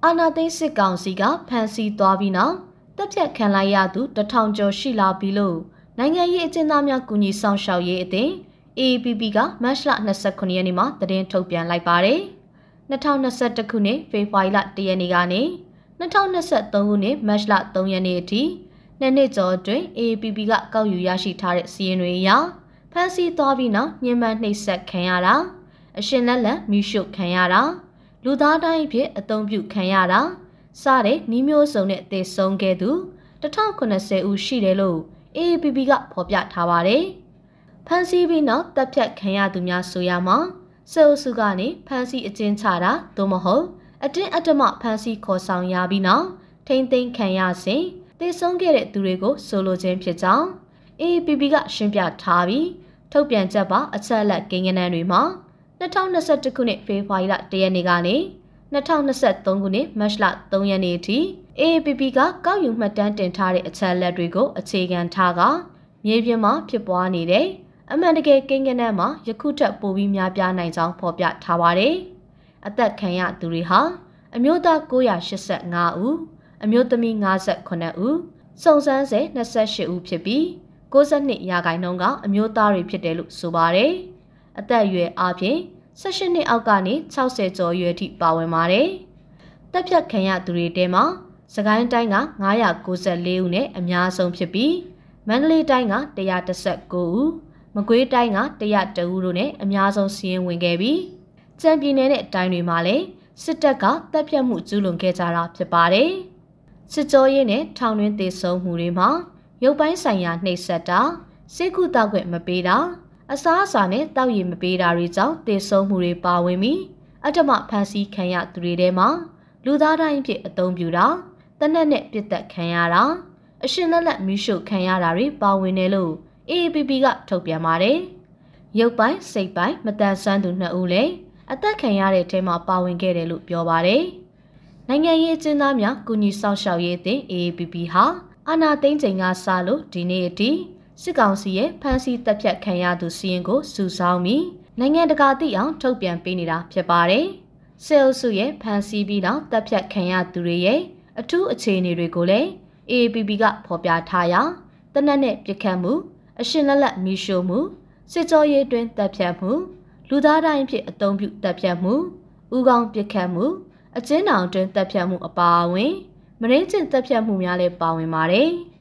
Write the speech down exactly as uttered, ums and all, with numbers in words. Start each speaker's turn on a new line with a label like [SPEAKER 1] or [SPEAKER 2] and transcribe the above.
[SPEAKER 1] အာနာသိန်းစစ်ကောင်စီကဖမ်းဆီးသွားပြီးနောက်တပ်ဖြတ်ခံလိုက်ရသူတထောင်ကျော်ရှိလာပြီလို့နိုင်ငံရေးအကျဉ်းသားများကူညီဆောင်ရှောက်ရေးအသင်း A A P P ကမတ်လ၂၉ရက်နေ့မှာသတင်းထုတ်ပြန်လိုက်ပါတယ်။၂၀၂၁ခုနှစ်ဖေဖော်ဝါရီလ၁ရက်နေ့ကနေ၂၀၂၃ခုနှစ်မတ်လ၃ရက်နေ့အထိနှစ်နှစ်ကျော်အတွင်း A A P P ကကောက်ယူရရှိထားတဲ့စီးရင်တွေအရဖမ်းဆီးသွားပြီးနောက်ညှဉ်းပန်းနှိပ်စက်ခံရတာအရှင်လက်လက်မိရှုခံရတာလူသားတိုင်းဖြစ်အသုံးပြုခံရတာစတဲ့နှီးမျိုးစုံနဲ့တည်ဆုံခဲ့သူ၁၀၇၀ဦးရှိတယ်လို့ A A P P ကဖော်ပြထားပါတယ်။ဖမ်းဆီးပြီးနောက်တပ်ဖြတ်ခံရသူများဆိုရမှာစေအုပ်စုကနေဖမ်းဆီးအကျဉ်းချတာသို့မဟုတ်အတင်းအဓမ္မဖမ်းဆီးခေါ်ဆောင်ရပြီးနောက်ထိန်းသိမ်းခံရစဉ်တည်ဆုံခဲ့တဲ့သူတွေကိုဆိုလိုခြင်းဖြစ်ကြောင်း A A P P ကရှင်းပြထားပြီးထုတ်ပြန်ချက်ပါအချက်အလက်ကိန်းဂဏန်းတွေမှာ၂၀၂၁ခုနှစ်ဖေဖော်ဝါရီလ၁ရက်နေ့ကနေ၂၀၂၃ခုနှစ်မတ်လ၃ရက်နေ့အထိ A A P P ကကောက်ယူမှတ်တမ်းတင်ထားတဲ့အချက်အလက်တွေကိုအခြေခံထားကမြေပြင်မှာဖြစ်ပွားနေတဲ့အမှန်တကယ်ကိန်းဂဏန်းမှာယခုထက်ပိုပြီးများပြားနိုင်ကြောင်းဖော်ပြထားပါတယ်။အသက်ခံရသူတွေဟာအမျိုးသား၉၈၅ဦးအမျိုးသမီး၅၉ဦးစုံစမ်းဆဲ၂၈ဦးဖြစ်ပြီး၉၂ရာခိုင်နှုန်းကအမျိုးသားတွေဖြစ်တယ်လို့ဆိုပါတယ်။အသက်အရွယ်အပြင်၁၈နှစ်အောက်ကနေ၆၀ကျော်အရွယ်ထိပါဝင်ပါတယ်။တပ်ဖြတ်ခံရသူတွေထဲမှာစကိုင်းတိုင်းက၅၉၄ဦးနဲ့အများဆုံးဖြစ်ပြီးမန္တလေးတိုင်းက၁၁၉ဦးမကွေးတိုင်းက၁၀၁ဦးတို့နဲ့အများဆုံးစီးရင်ဝင်ခဲ့ပြီးကြံပြည်နယ်နဲ့တိုင်းတွေမှာလည်းစစ်တပ်ကတပ်ဖြတ်မှုကျူးလွန်ခဲ့ကြတာဖြစ်ပါတယ်။စစ်ကြောရေးနဲ့ထောင်တွင်းသေဆုံးမှုတွေမှာရုပ်ပိုင်းဆိုင်ရာနှိပ်စက်တာစိတ်ကူတောက်ခွင့်မပေးတာအစားအစာနဲ့တောက်ရည်မပေးတာတွေကြောင့်သေဆုံးမှုတွေပါဝင်ပြီးအဓမ္မဖမ်းဆီးခံရသူတွေထဲမှာလူသားတိုင်းဖြစ်အသုံးပြုတာတနက်နဲ့ပြစ်တက်ခံရတာအရှင်လက်လက်မိရှုခံရတာတွေပါဝင်တယ်လို့ A A P P ကထုတ်ပြန်ပါတယ်။ရုပ်ပိုင်းစိတ်ပိုင်းမတန်ဆွမ်းသူနှစ်ဦးလည်းအသက်ခံရတဲ့ထဲမှာပါဝင်ခဲ့တယ်လို့ပြောပါတယ်။နိုင်ငံရေးအကျဉ်းသားများကူညီဆောင်ရှောက်ရေးအသင်း A A P P ဟာအာဏာသိမ်းချိန်ကစလို့ဒီနေ့အထိစစ်ကောင်စီရဲ့ဖမ်းဆီးတပ်ဖြတ်ခံရသူစီရင်ကိုစုဆောင်းပြီးနိုင်ငံတကာသိအောင်ထုတ်ပြန်ပေးနေတာဖြစ်ပါတယ်။စစ်အုပ်စုရဲ့ဖမ်းဆီးပြီးနောက်တပ်ဖြတ်ခံရသူတွေရဲ့အထူးအခြေအနေတွေကိုလည်း A A P P ကဖော်ပြထားရာတနက်နဲ့ပြစ်ခတ်မှုအရှင်လက်လက်မီရှို့မှုစစ်ကြောရေးတွင်တပ်ဖြတ်မှုလူသားတိုင်းဖြစ်အသုံးပြုတပ်ဖြတ်မှုဥကောင်းပြစ်ခတ်မှုအကျဉ်းထောင်တွင်တပ်ဖြတ်မှုအပါအဝင်မရင်းကျင်တပ်ဖြတ်မှုများလည်းပါဝင်ပါတယ်။